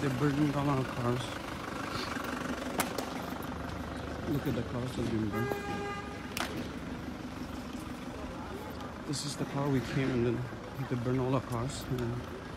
They burned down our cars. Look at the cars that have been burned. This is the car we came and then they burned all our cars.